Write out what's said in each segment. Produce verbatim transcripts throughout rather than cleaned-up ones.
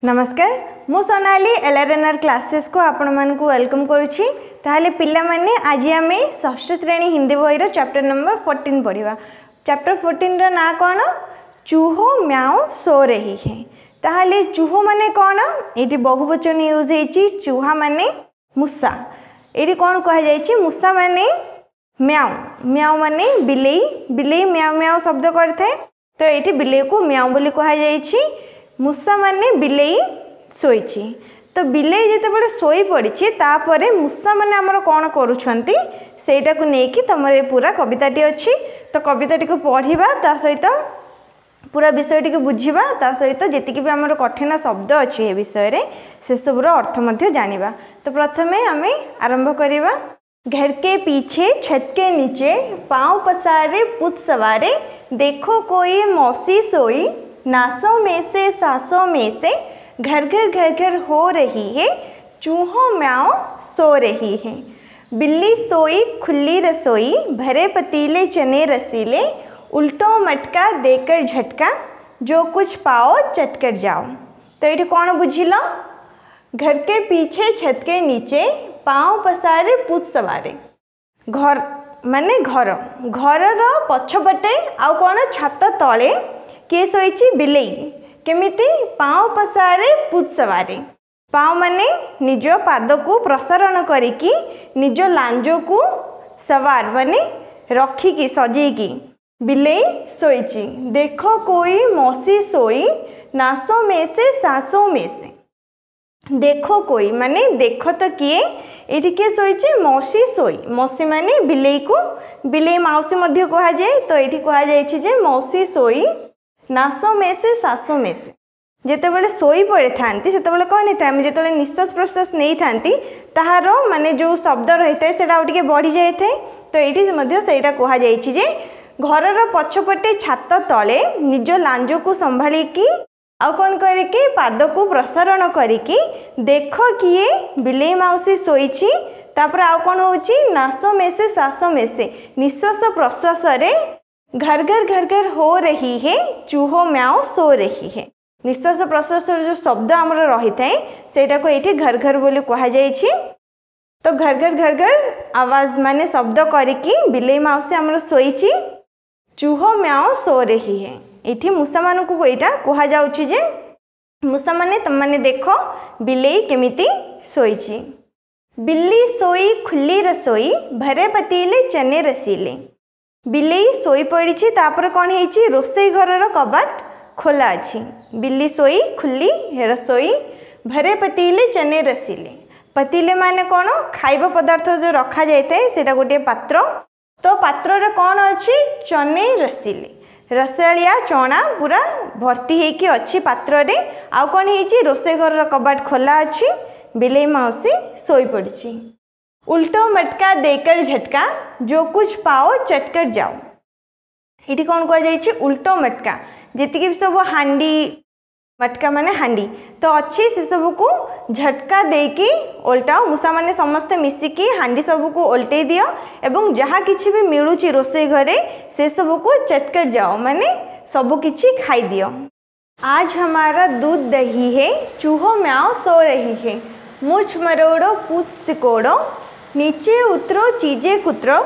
नमस्कार मु Sonali LRNR classes को आपण मान को वेलकम करुछि। ताहले पिल्ला माने आज आमे षष्ठ श्रेणी हिंदी बही रो चैप्टर नंबर फोर्टीन पढ़िबा। चैप्टर फोर्टीन रो ना कोन चूहो म्याओ सो रही है। ताहले चूहो माने कोन एटी बहुवचन यूज हेछि। चूहा माने मूसा। एटी कोन कह जायछि मूसा माने म्याओ। म्याओ माने बिलेई। बिलेई म्याओ म्याओ शब्द करथे तो एटी बिलेई को म्याओ बोली कह जायछि। मूसा माने बिलेई शोइछि। तो बिलेई जेते बड़े सोई पड़ी तापरे मूसा माने हमर कोन करूछंती सेटा को नेकी तमरे पूरा कविताटी अछि। तो कविताटी को पढ़िबा ता सहित पूरा विषयटी को बुझिबा ता सहित जेतिकी भी हमर कठिन शब्द अछि ए विषय रे से सबरो अर्थ मध्य जानिबा। तो प्रथमे हमें आरंभ करिबा। घर के पीछे छत के नीचे पांव पसारे पुत सवारे देखो कोई मौसी सोई नासों में से सासों में से घर घर घर घर हो रही है चूहों म्याओ सो रही है। बिल्ली सोई खुली रसोई भरे पतीले चने रसीले उल्टो मटका देकर झटका जो कुछ पाओ चटकर जाओ। तो ये कौन बुझिल घर के पीछे छत के नीचे पाँव पसारे पुत सवारे घर माने घर घर पछपटे आउ कौन छत तले किए शोइछि बिलेई केमिति पाँव पसारे पुत सवारे। पाँव माने निज पाद को प्रसारण करिकी निज लांज को सवार माने रखिकी सजेकी बिलेई शोइछि। देखो कोई मौसी सोई नासों में से सासों में से। देखो कोई माने देखो तो किए एठी के शोइछि मौसी सोई। मौसी माने बिलेई को बिलेई माउसी मध्य कहा जाए। तो एठी कहा जायछि जे मौसी सोई नासों में से सासों में से। जेते बड़े सोई पड़े थांती सेते बड़े कौन था आम जो निश्वास प्रश्वास नहीं थांती ताहार माने जो शब्द रही है सेटा टिके बढ़ी जाए थे। तो ये मध्य सेटा कहा जायछि जे घरर पछपटे छात तले निज लांज को संभालिकी आउ कौन करके पाद को प्रसारण करिकी देखो किए बिलेई माउसी शोइछि। तापर आउ कौन होछि नासों में से सासों में से निश्वास प्रश्वास रे घर घर घर घर हो रही है चूहो म्याओ सो रही है। निश्वास प्रश्वास जो शब्द आमर रही थाए सेटा को ये घर घर बोली कहा जायछि। तो घर घर घर घर आवाज माने शब्द करिकी बिलेई माउसी आमर शोइछि चूहो म्याओ सो रही है। एठी मूसा मानकु कोइटा कहा जाउछि जे मूसा माने तम माने देखो बिलेई केमिति शोइछि। बिल्ली सोई खुली रसोई भरे पतीले चने रसीले। बिलेई सोई पड़ी तापर कौन है रोसई घर कबाट खोला अच्छी। बिल्ली सोई खुली रसोई भरे पतीले चने रसीले। पतीले माने कौन खाइबा पदार्थ जो रखा जाए सेटा गोटे पात्र। तो पात्र रे कौन अच्छी चने रसीले रसालिया चना पूरा भर्ती होकी अच्छी पात्र रे। आउ कौन है रोसई घर कबाट खोला अच्छी। बिलेई माउसी सोई पड़ी। उल्टो मटका देकर झटका जो कुछ पाओ चटकर जाओ। ये कौन कह जाए उल्टो मटका जी सब हांडी मटका माने हांडी तो अच्छी से सब को झटका देकी ओल्टाओ। मूसा माने समस्ते मिसिकी हांडी सब को ओल्टे दियो एवं जहाँ किछि भी मिलुची रोसई घरे से सब को चटकर जाओ माने सब किछि खाई दियो। आज हमारा दूध दही है चूहो म्याओ सो रही है मुझ मरोड़ो पूछ सिकोड़ो नीचे उतरो चीजें कुतरो।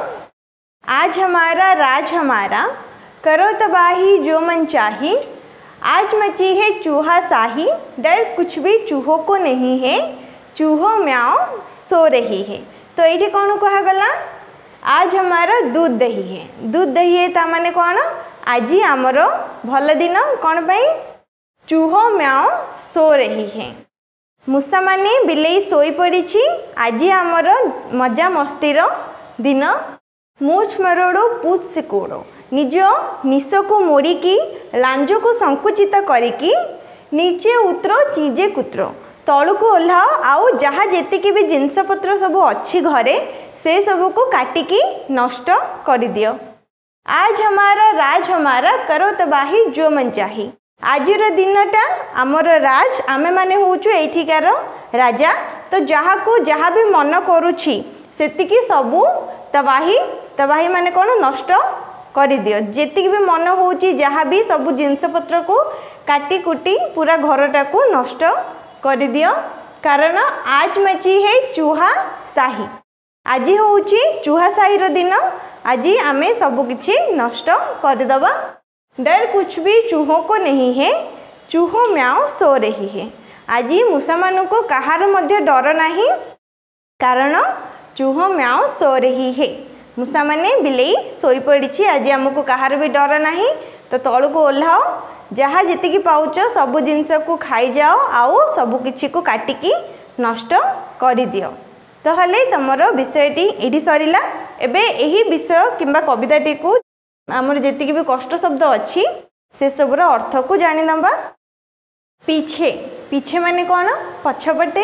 आज हमारा राज हमारा करो तबाही जो मन चाही आज मची है चूहा साही डर कुछ भी चूहों को नहीं है चूहो म्याओ सो रही है। तो ये कौन कहा गला आज हमारा दूध दही है। दूध दही है ता माने कौन आज आमर भल दिन कौन पाई चूहो म्याओ सो रही है। मूसा माने बिलेई सोई पड़ी आज आमर मजा मस्तीर दिन मूछ मरोड़ो पूछ सिकोड़ो निज निश को मोड़िकी लांज को संकुचित करिकी नीचे उतरो चीजे कुतरो तलू को ओह्लाओ आउ जहाँ जेतिकी भी जिनसपत्र सब अच्छी घरे से सब को काटिकी नष्ट कर दियो। आज हमारा राज हमारा करो तबाही जो मन चाही। आजिर दिनटा आमर राज आमे माने होचु एठिकार राजा। तो जहाँ को जहाँ भी मन करुछि सेतिकी सबू तबाही तबाही माने कौन नष्ट कर दियो जेतिक भी मन होची जहाँ भी सब जिनसपत्र को काटी कुटी पूरा घरटा को नष्ट कर दियो कारण आज मची है चूहा साही आज होची चूहा साही रो दिन आज आमे सब किछि नष्ट कर दबा। डर कुछ भी चूहों को नहीं है चूहो म्याओ सो रही है आज मूषा मान को कहार मध्य डर नहीं कारण चूहो म्याओ सो रही है मूषा माने बिलेई सोई पड़ी आज आमको कहार भी डर नहीं तो तल को ओह्लाओ जहाँ जीतिकी पाउच सब जिनस को खाई जाओ आउ सब किछि को काटिकी नष्ट कर दियो। तो हले तुमर विषयटी ये सरला एबे यही विषय किंबा कविताटी को आमर जेतिकी भी कष्ट शब्द अच्छी से सबुर अर्थ को जानी नंबा। पीछे पीछे माने कौन पछपटे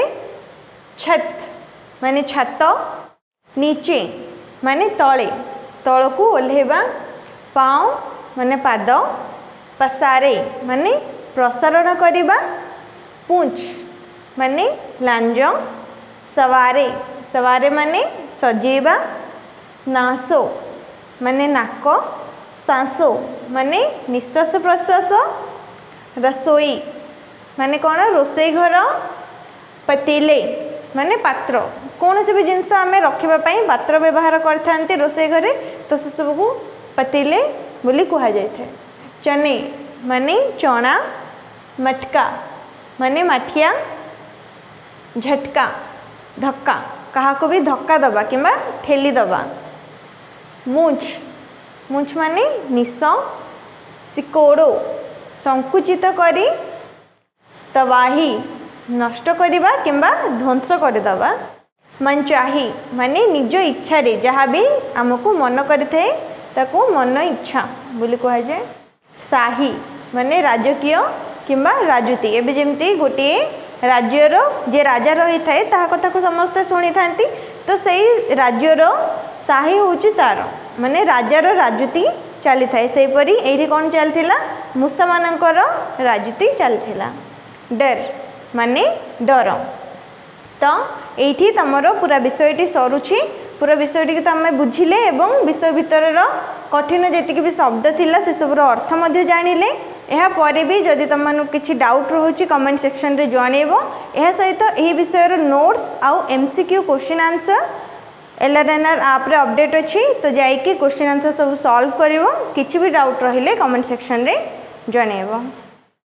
छत माने छत नीचे माने तले तल को ओल्हेबा पाँव माने पाद पसारे माने प्रसारण करिबा पूंछ माने लांज सवारे सवारे माने सजेबा नासो माने नाक सांसो माने निश्वास प्रश्वास रसोई माने कौन रोसई घर पतीले माने पात्र कौन से भी जिनस आम रखापी पात्र व्यवहार करते रोसई घरे तो से सब को पतीले बोली कह जाए। चने माने चना मटका माने माठिया झटका धक्का कहा को भी धक्का दबा किंबा ठेली दबा। मूछ मूछ माने निश सिकोड़ो संकुचित करी तबाही नष्ट करिबा किंबा ध्वंस करदबा। मनचाही माने निज इच्छा रे जहाँ भी आमको मन करिथे ताको मन इच्छा बोली कह जाए। शाही माने राजकीय किंबा राजुती एबे जेमती गोटे राज्यर जे राजा रही थाए ताहा कथा को समस्त शुणी थांती तो सही राज्यर शाही होची तार माने राजार राजुती चली थाए से परी एठी कोन चलथिला मूषा मानकर राजुती चलथिला। डर माने डर तो ये तुमर पूरा विषयटी सरुची पूरा विषयटी तो आम बुझिले एवं विषय भितर कठिन जी भी शब्द थिला से सबूर अर्थ मध्य जानिले। यह पर भी जदि तुम किसी डाउट रोचे कमेंट सेक्शन रे जनइबो। यह सहित यही विषय नोट्स आउ एमसीक्यू क्वेश्चन आंसर एलआरएनआर आप रे अपडेट अच्छी तो जाइए क्वेश्चन आंसर सब सॉल्व करिवो किछि भी डाउट रहिले कमेंट सेक्शन रे जनइबो।